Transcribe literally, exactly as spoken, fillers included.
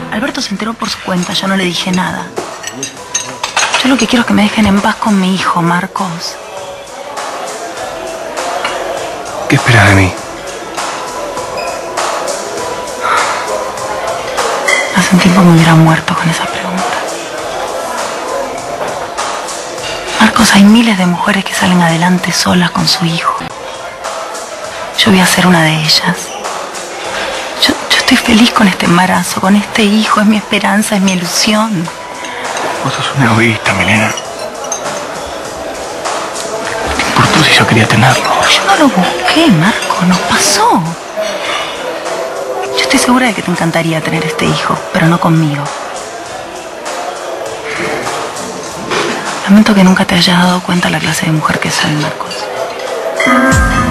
Alberto se enteró por su cuenta, yo no le dije nada. Yo lo que quiero es que me dejen en paz con mi hijo, Marcos. ¿Qué esperas de mí? Hace un tiempo me hubiera muerto con esa pregunta. Marcos, hay miles de mujeres que salen adelante solas con su hijo. Yo voy a ser una de ellas. Yo, yo estoy feliz con este embarazo, con este hijo, es mi esperanza, es mi ilusión. Vos sos una egoísta, Milena. ¿Te importó si yo quería tenerlo? Yo no lo busqué, Marco, nos pasó. Yo estoy segura de que te encantaría tener este hijo, pero no conmigo. Lamento que nunca te haya dado cuenta la clase de mujer que soy, Marcos.